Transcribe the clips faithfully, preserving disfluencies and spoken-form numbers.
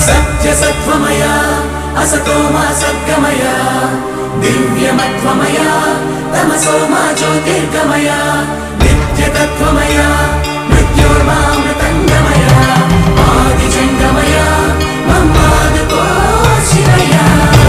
सत्यसत्त्वमया असतो मा सद्गमया दिव्यमत्वमया तमसो मा ज्योतिर्गमया नित्यतत्त्वमया मृत्योर्मामृतङ्गमया आदिजङ्गमया मम्मादको शिवया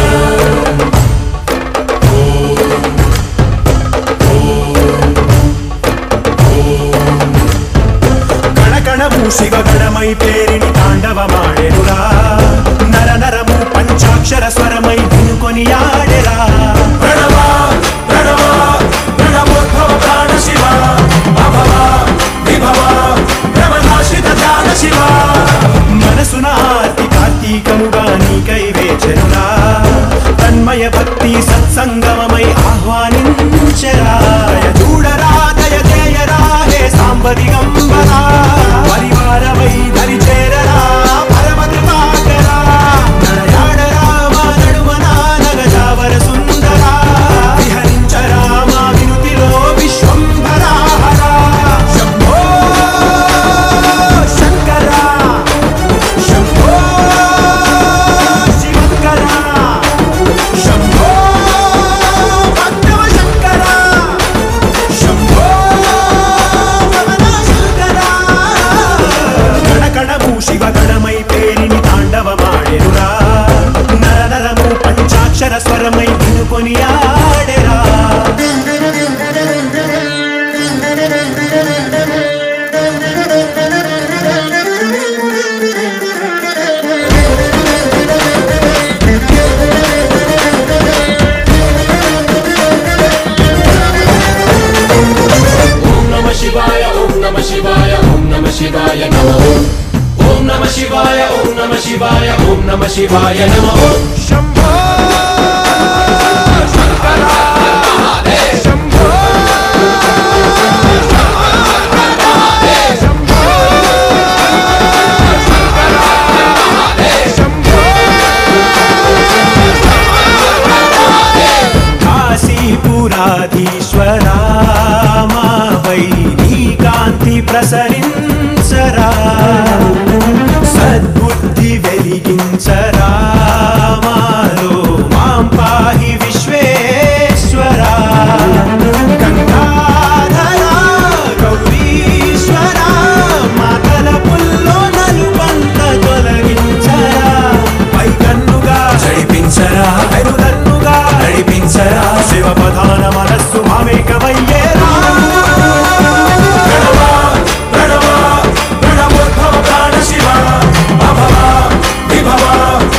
शिवगणमयि पेरिनि ताण्डवमाडेरुरा नर नरमु पंचाक्षर स्वरमयि धिनुकोनियाडेरा प्रणव प्रणव प्रणवोद्भव प्राण शिव अभव विभव ब्रह्मनाशित ध्यान शिव मनसुन आर्ति कार्तीकमुगा नीकै वेचरुरा तन्मय भक्ति सत्संगममयि आह्वानिंचरा जूडरा दय जयरा हे सांब दिगंबरा परिवारमై దరి చేరరా పరమ కృపాకరా నడయాడరా మా నడుమన నగజావర సుందరా విహరించరా మా వినుతిలో విశ్వంభరా హరా శంభో శంకరా శంభో శివంకరా శంభో భక్తవ శంకరా శంభో शिवगणमयि पेरिनि ताण्डवमाडेरुरा नर नरमु पंचाक्षर स्वरमयि धिनुकोनियाडेरा ओम नमः शिवाय ओम नमः शिवाय ओम नमः शिवाय नमः ओम नमः शिवाय ओम नमः शिवाय ओम नमः शिवाय नमः शंभो शंकरा शंभो शंभो शंकरा शंभो काशीपुराधीश्वरा मा वै नी कांति प्रसरिंचरा सद्बुद्धि వెలిగించరా మాలో మాం పాహి విశ్వేశ్వరా గంగాధరా గౌరీశ్వరా మాతల పుల్లో నలుబంత తొలగించరా పైకన్నుగా జడిపించరా వెనుదన్నుగా నడిపించరా శివ ప్రధాన మనస్సు మామేకమయ్యేరా ప్రణవ ప్రణవ ప్రణవోద్భవ ప్రాణ శివ अभव विभव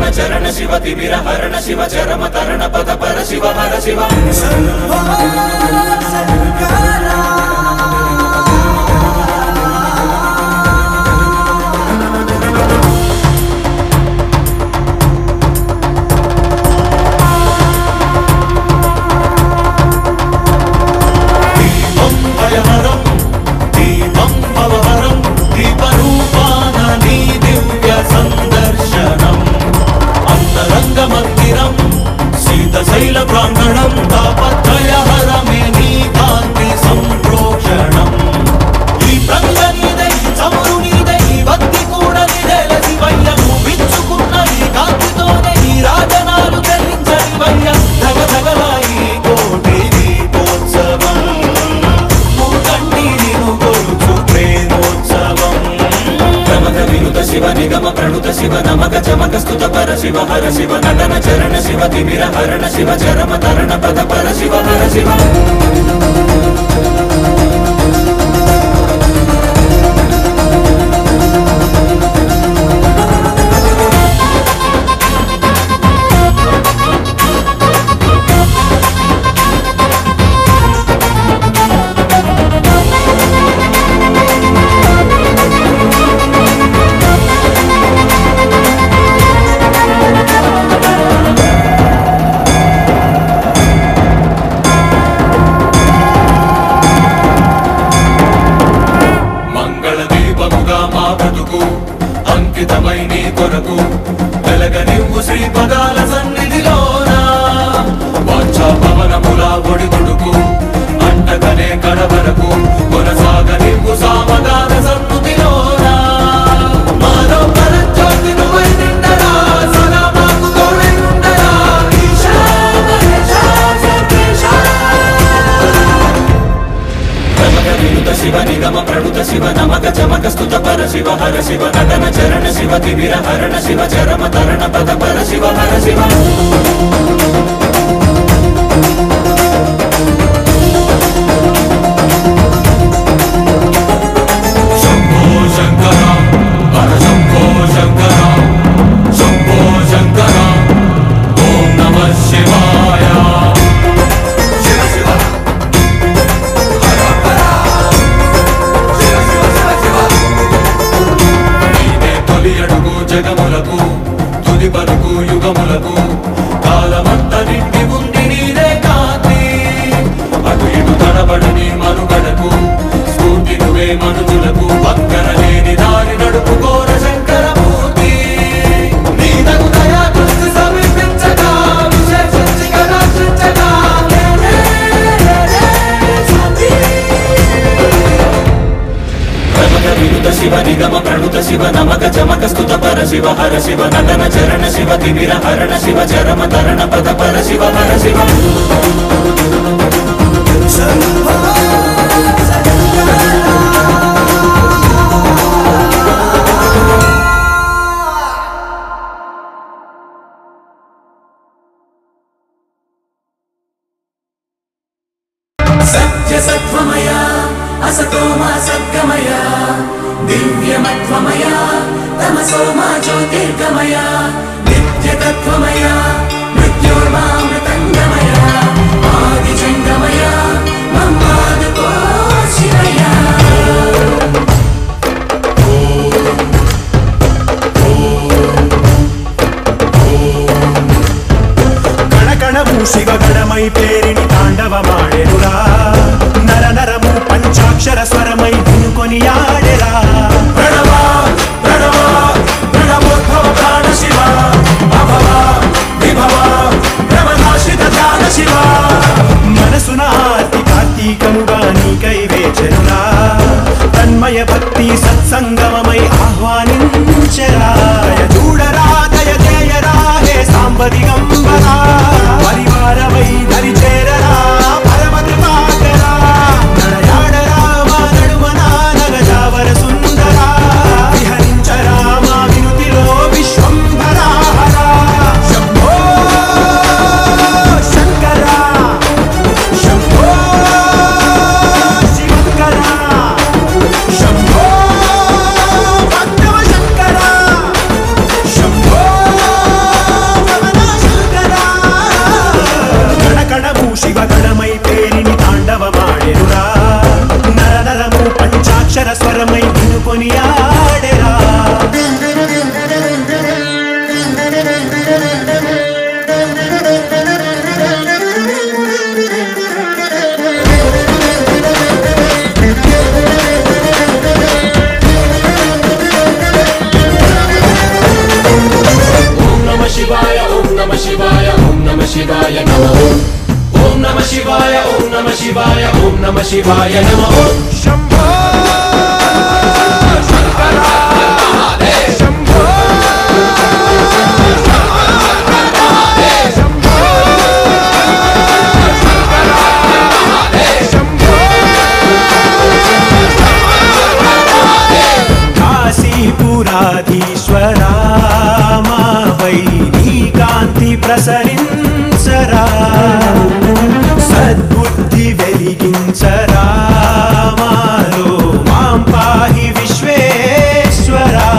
చరణ శివ తిమిర హరణ శివ చరమ తరణ పద పర శివ హర శివ శైల ప్రాంగణం తాపత్రయ హరమే నీ కాంతి సంప్రోక్షణం ఈ ప్రంగ నీదై చమురు నీదై భక్తి కూడా నిదేల శివయ్య విచ్చుకున్న ఈ కాంతితోనే ఈ రాజనాలు చెల్లించనివయ్య ధగ ధగలాయి కోటి దీపోత్సవం మూకంటి నిను కొలుచు ప్రేమోత్సవం ప్రమద వినుత శివ నిగమ ప్రణుత శివ నమక చమక స్తుత పర శివ హర శివ నటన చరణ శివ తిమిర హరణ శివ చరమ తరణ పద పర శివ హర శివ అంకితమై నీ కొరకు వెలగనివ్వు శ్రీ పదాల సన్నిధిలోన వాంఛా పవనముల ఒడిదుడుకు అంటకనే కడవరకు కొనసాగనివ్వు సామగాన సన్నుతిలోన మానవ పరజ్యోతి నువ్వై నిండరా సదా మాకు తోడై ఉండరా ఈశా మహేశా సర్వేశా ప్రమద వినుత శివ నిగమ ప్రణుత శివ నమక చమక స్తుత పర శివ హర శివ నటన చరణ శివ తిమిర హరణ శివ చరమ తరణ పద పర శివ హర శివ శంభో శంకర హర శంభో శంకర శంభో శంకర ఓం నమః శివాయ శివ శివ అడుగు జగములకు తుది పలుకు యుగములకు కాలమంత నిండి ఉంది నీరే కాంతి అటు ఇటు తడబడని మనుగడకు స్ఫూర్తి నువ్వే మనుజులకు పక్కన లేని దారి నడుపుకోర శంకరమూర్తి నీ తగు దయా దృష్టి సమీపించగా విశేషించి కటాక్షించగా ప్రమద వినుత శివ నిగమ ప్రణుత శివ నమక చమక స్తుత పర శివ హర శివ నటన చరణ శివ తిమిర హరణ శివ చరమ తరణ పద పర శివ హర శివ సత్య సత్వమయ असतो मा सद्गमय दिव्यमत्वमय तमसो मा ज्योतिर्गमय नित्यतत्वमय मृत्योर्मामृतङ्गमय आदिजङ्गमय मम्मादको शिवय कणकणमु शिवगणमै पेरिणि ताण्डवमाडेनुरा नर नरमु पंचाक्षर स्वरमै धिनुकोनि आडेरा प्रणव प्रणव प्रणवोद्भव प्राण शिव अभव विभव ब्रह्मनाशित ध्यान शिव मनसुन आर्ति कार्तिकमुगा नीकै वेचनुरा तन्मय भक्ति सत्संगममै आह्वानिंचरा यजूडरा दयतेयरा हे सांब दिगंबरा परिवार वै धरि चेररा परम कृपाकरा नडयाडरा मा नडुवना नगजावर ఓం నమః శివాయ ఓం నమః శివాయ నమః ఓం నమః శివాయ ఓం నమః శివాయ ఓం నమః శివాయ నమః శంభో శంకర మహాదేవ్ శంభో శంభో శంకర మహాదేవ్ శంభో కాశీపురాధీశ్వరా మాపై నీ కాంతి ప్రసరించరా సద్బుద్ధి వెలిగించరా మాలో మాం పాహి విశ్వేశ్వరా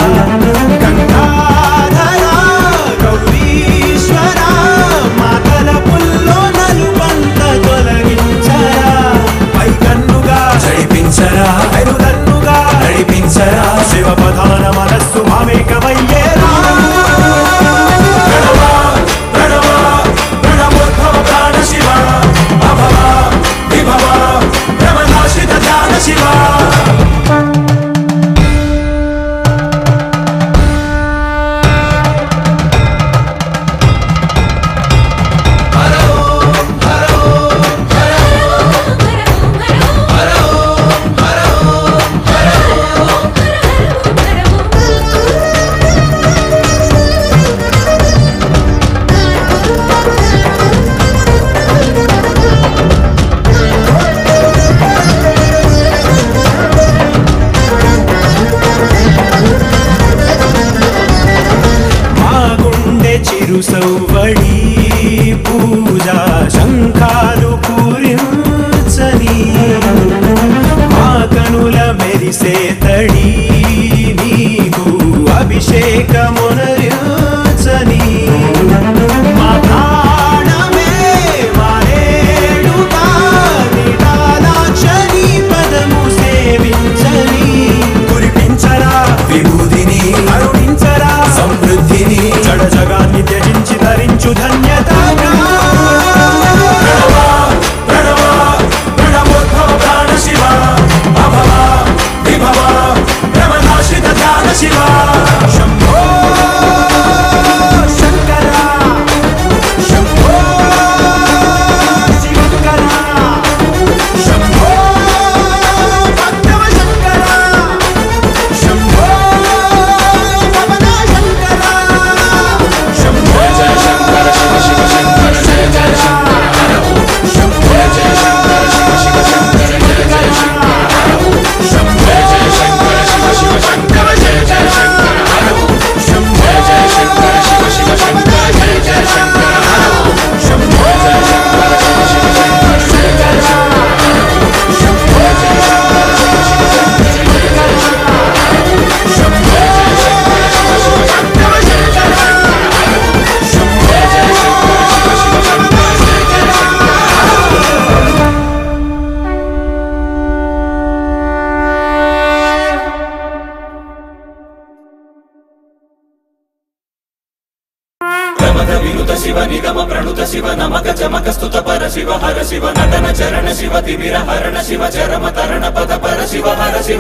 గంగాధరా గౌరీశ్వరా మాతల పుల్లో నలుపంత తొలగించరా పైకన్నుగా నడిపించరా ఐరుదన్నుగా నడిపించరా శివ ప్రధాన మనస్సు మామేకమయ్యేరా సౌవడి పూజా శంఖాలు పూరించని మా కనుల మెరిసే తడి నీకు అభిషేకమునరించని మా ప్రాణమే మారేడుగా నిటాలాక్షరి పదము సేవించని కురిపించరా విభూతిని కరుణించరా సమృద్ధిని జడ జగాన్ని త్యజించి ధరించు ధన్యతగా శివ నిగమ ప్రణుత శివ నమక చమక స్తుత పర శివ హర శివ నటన చరణ శివ తిమిర హరణ శివ చరమ తరణ పద పర శివ హర శివ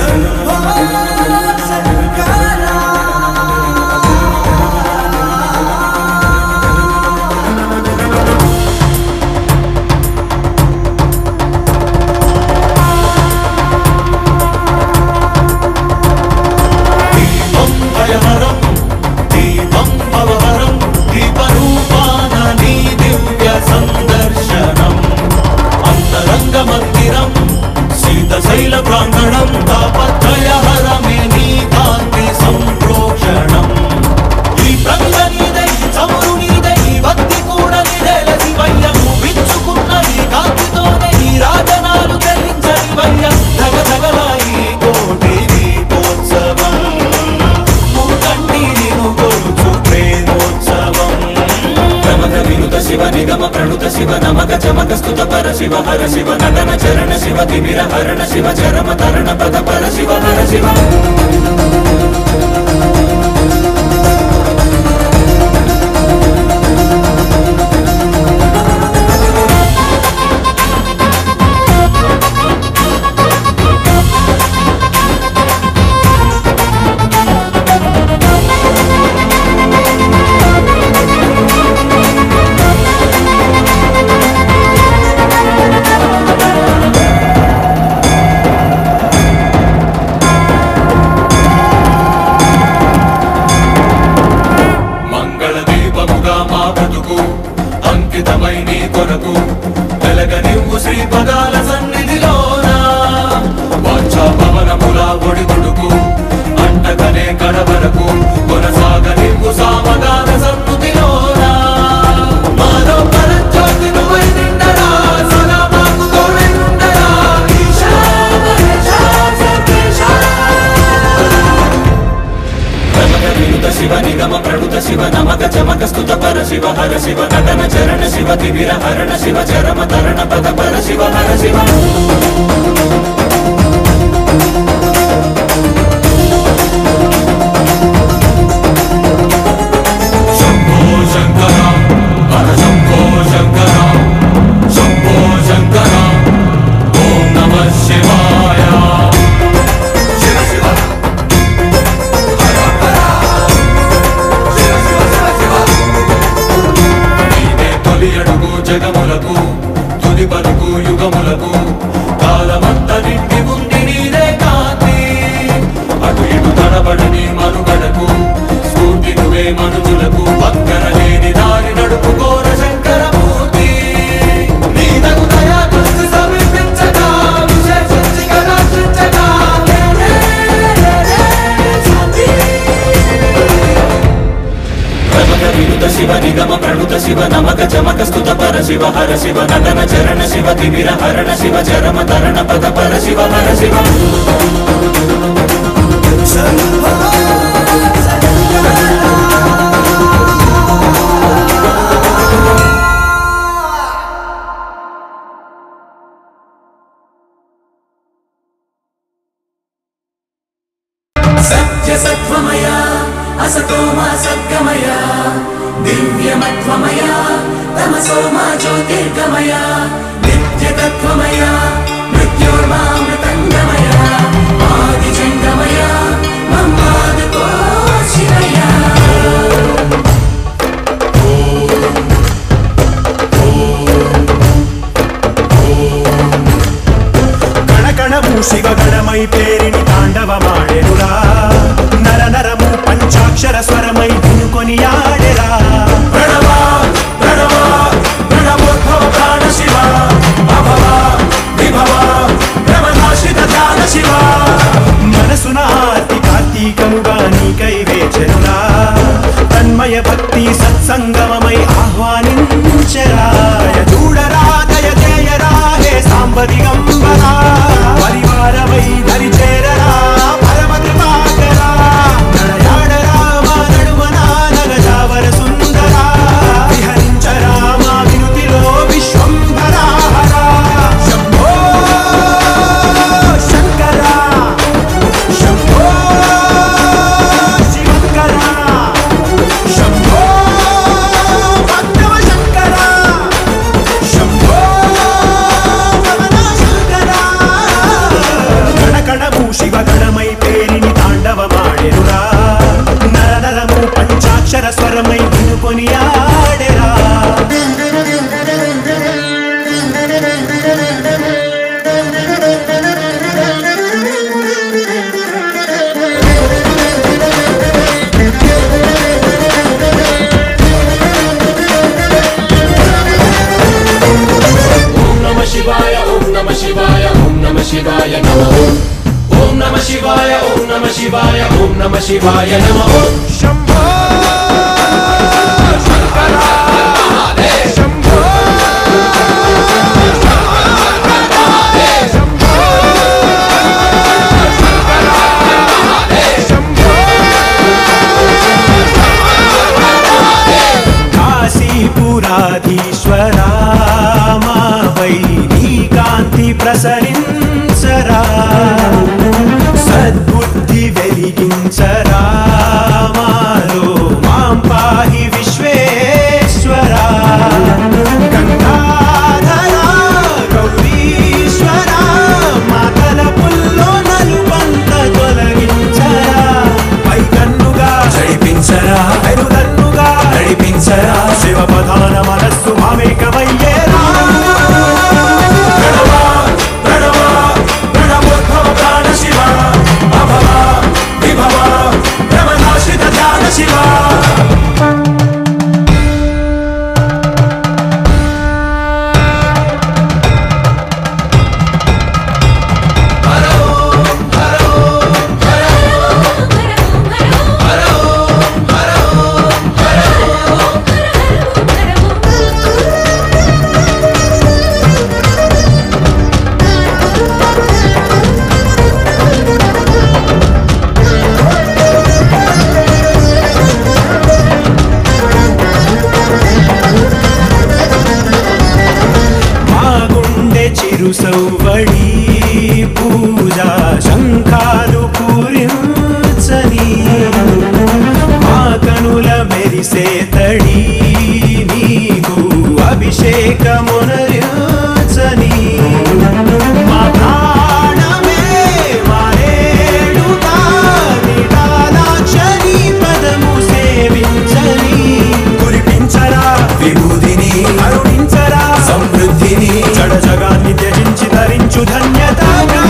దీపం భయహరం దీపం భవహరం దీపరూపాన నీ దివ్య సందర్శనం అంతరంగ మందిరం శీతశైల ప్రాంగణం తాపత్రయహరమే నీ కాంతి సంప్రోక్షణం ఈ ప్రంగ నీదై చమురు నీదై భక్తి కూడా నిడల శివయ్య విచ్చుకున్న ఈ కాంతితోనే ఈ రాజనాలు గెలించని వయ్య ధగ ధగలాయి కోటి దీపోత్సవం శివ నిగమ ప్రణుత శివ నమక చమక స్తుత పర శివ హర శివ నటన చరణ శివ తిమిర హరణ శివ చరమ తరణ పద పర శివ హర శివ అంకితమై నీ కొరకు వెలగనివ్వు శ్రీపదాల సన్నిధిలోన వాంఛా పవనముల ఒడిదుడుకు అంటకనే కడవరకు కొనసాగనివ్వు సామగాన సన్నుతిలోన మాలో పరంజ్యోతి నువ్వై నిండరా సదా మాకు తోడై ఉండరా ఈశా మహేశా సర్వేశా ప్రమద వినుత శివ నిగమ ప్రణుత శివ నమక చమక స్తుత పర శివ హర శివ నటన చరణ శివ తిమిర హరణ శివ చరమ తరణ పద పర శివ హర శివ శంభో శంకర హర శంభో శంకర శంభో శంకర ఓం నమః శివాయ శివ శివ అడుగు జగములకు తుది పలుకు యుగములకు కాలమంత నిండి ఉంది నీదే కాంతి అటు ఇటు తడబడని మనుగడకు స్ఫూర్తి నువ్వే మనుజులకు పక్కన లేని దారి నడుపుకోర శంకరమూర్తి నీ తగు దయా దృష్టి సమీపించగా విశేషించిగా రక్షించగా వినుత శివ నిగమ ప్రణుత శివ నమక చమక స్తుత పర శివ హర శివ నటన చరణ శివ తిమిర హరణ శివ చరమ తరణ పద పర శివ హర శివ సత్య సత్వమయ असतो मा सद्गमय दिव्यमत्वमय तमसो मा ज्योतिर्गमय नित्यतत्वमय मृत्योर्मामृतङ्गमय आदिजङ्गमय ममादितो शिवय కణకణము శివగణమై పేరిని తాండవమాడెనురా నర నరము పంచాక్షర స్వరమై వినుకొని ఆడెరా ప్రణవ ప్రణవ ప్రణవోద్భవ ప్రాణ శివ అభవ విభవ బ్రహ్మనాశిత ధ్యాన శివ మనసున ఆర్తి కార్తీకముగా నీకై వేచెనురా తన్మయ భక్తి సత్సంగమమై ఆహ్వానించరాయ చూడరా దయ చేయరా హే సాంబ దిగంబరా పరివారమై ధరి చేరరా పరమ కృపాకరా నడయాడరా మా నడుమనా నగజావర సుందరా విహరించరా మా వినుతిలో విశ్వంభరా హరా శంభో శంకర శంభో శివంకర శంభో భక్తవ శంకర శంభో శంకర కణకణము శివగణమై పేరిని తాండవమాడెనురా నర నరము పంచాక్షర స్వరమై వినుకొని ఆడెరా శివాయ ఓం నమ శివాయ ఓం నమ శివాయ నమః ఓం నమ శివాయ ఓం నమ శివాయ ఓం నమ శివాయ నమః శంభో శంకర శంభో శంభో శంకర శంభో కాశీపురాధీశ్వరా మా వై నీ కాంతి ప్రసరించరా సద్బుద్ధి వెలిగించరా మాలో సౌవడి పూజా శంఖాలు పూరించని మా కనుల మెరిసే తడి నీకు అభిషేకమునరించని మా ప్రాణమే మారేడుగా నిడాలాక్షరి పదము సేవించని కురిపించరా విభూతిని అరుణించరా సమృద్ధిని జడ జగాన్ని త్యజించి ధరించు ధన్యతగా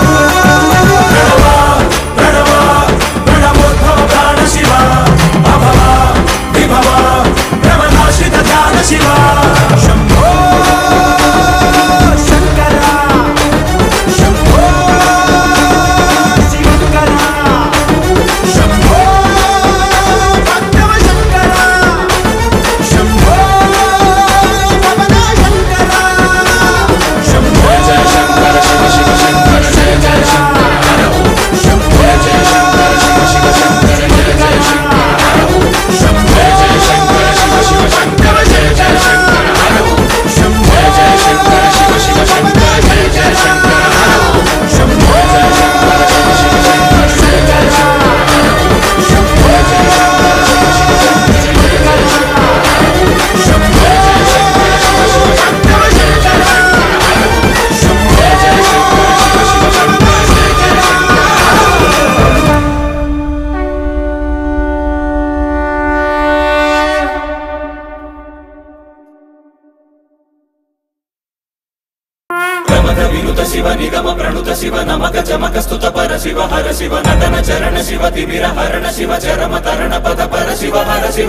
వినుత శివ నిగమ ప్రణుత శివ నమక చమక స్తుత పర శివ హర శివ నటన చరణ శివ తిమిర హరణ శివ చరమ తరణ పద పర శివ హర శివ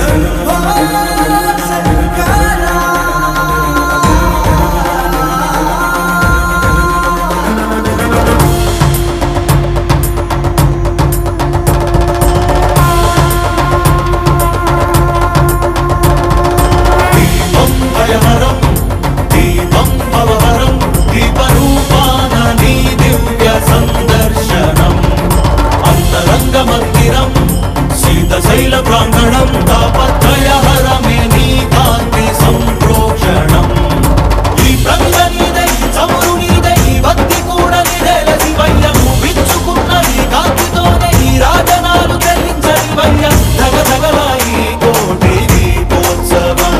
దీపం భయహరం దీపం భవహరం దీపరూపాన నీ దివ్య సందర్శనం అంతరంగ మందిరం శీతశైల ప్రాంగణం తాపత్రయహరమే నీ కాంతి సంప్రోక్షణం ఈ ప్రంగ నీదే ఈ చమురు నీదే ఈ భక్తి కూడా నీదేల శివయ్య విచ్చుకున్న నీ కాంతితోనే ఈ రాజనాలు చెల్లించని వయ్య ధగ ధగల ఈ కోటి దీపోత్సవం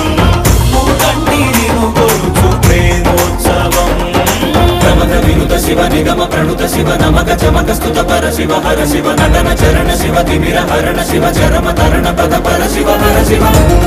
శివ నిగమ ప్రణుత శివ నమక చమక స్తుత పర శివ హర శివ నటన చరణ శివ తిమిర హరణ శివ చరమ తరణ పద పర శివ హర శివ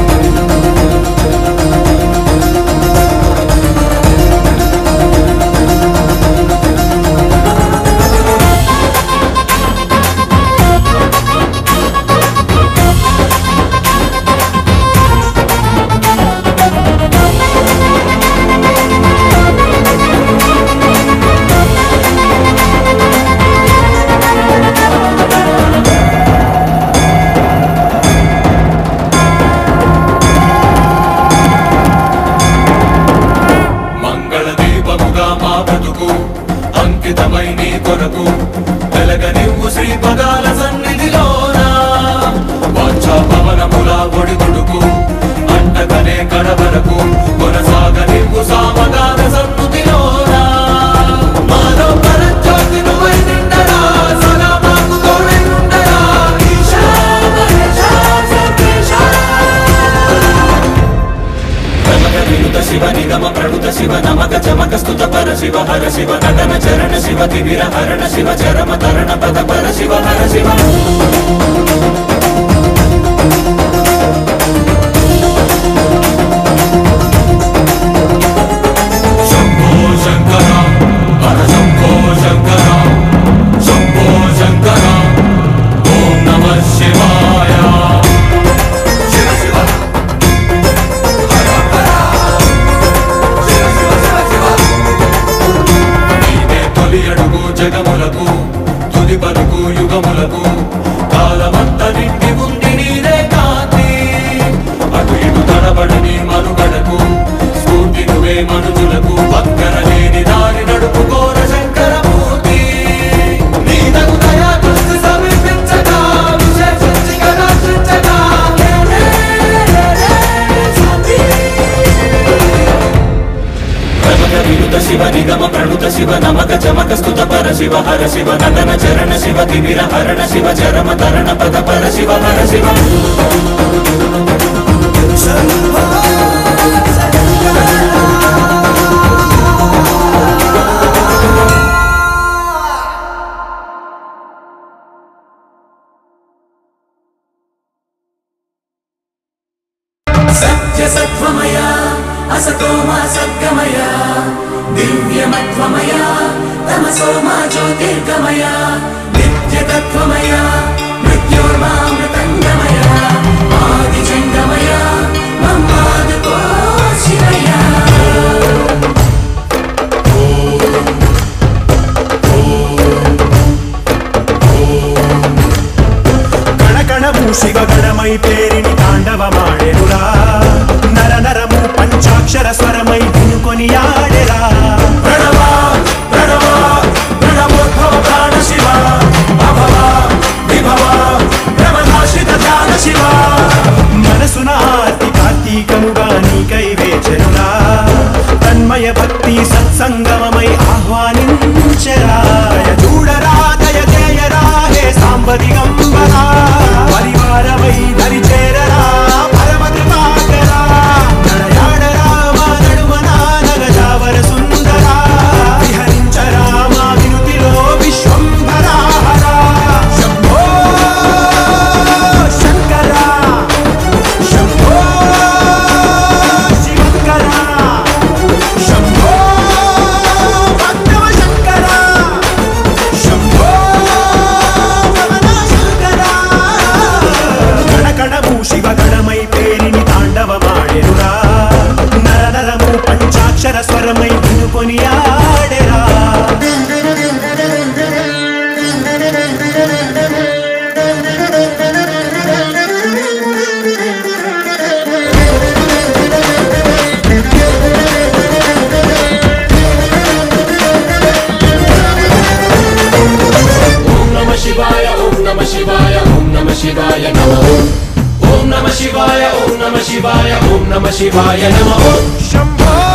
అంకితమై నీ కొరకు వెలగనివ్వు శ్రీ పదాల సన్నిధిలోన వాంఛా పవనముల ఒడిదుడుకు అంటకనే కడవరకు కొనసాగనివ్వు సామగాన సన్నుతిలోన మాలో పరజ్యోతి నువ్వై నిండరా సదా మాకు తోడై ఉండరా ఈశా మహేశా సర్వేశా వినుత శివ నిగమ ప్రణుత శివ నమక చమక స్తుత పర శివ హర శివ నటన చరణ శివ తిమిర హరణ శివ చరమ తరణ పద పర శివ హర శివ శంభో శంకర హర శంభో శంకర శంభో శంకర ఓం నమః శివాయ శివ శివ జగములకు తుది పలుకు యుగములకు కాలమంత నిండి नुत शिव नमक चमक स्तुत पर शिव हर शिव नटन चरण शिव तिमिर हरण शिव चरम तरण पद पर शिव हर शिव सत्य सत्वमय असतो मा सद्गमय दिव्यमत्वमय तमसो मा ज्योतिर्गमय नित्यतत्वमय मृत्योर्मामृतङ्गमय आदिजङ्गमय मम्मादुको शिवय గణగణము శివగణమై పేరిని తాండవమాడెనురా నర నరము పంచాక్షర స్వరమై వినుకొని ఆడెరా ప్రణవ ప్రణవ ప్రణవోద్భవ ప్రాణ శివ అభవ విభవ బ్రహ్మనాశిత ధ్యాన శివ మనసున ఆర్తి కార్తీకముగా నీకై వేచెనురా తన్మయ భక్తి సత్సంగమమై ఆహ్వానించెరా చూడరా దయ చేయరా హే సాంబ దిగంబరా పరివారమై దరి చేరరా పరమ కృపాకరా నడయాడరా మా నడుమన నగజావర సుందరా విహరించరా మా వినుతిలో విశ్వంభరా హరా శంభో శంకరా శంభో శివంకరా శంభో పద్మవ శంకరా శంభో గణగణము శివగణమై పేరిని తాండవమాడెనురా నర నరము పంచాక్షర స్వరమై వినుకొని ఆడెరా ओम नमः शिवाय ओम नमः शिवाय ओम नमः शिवाय नमः ओम नमः शिवाय ओम नमः शिवाय ओम नमः शिवाय नमः శంభో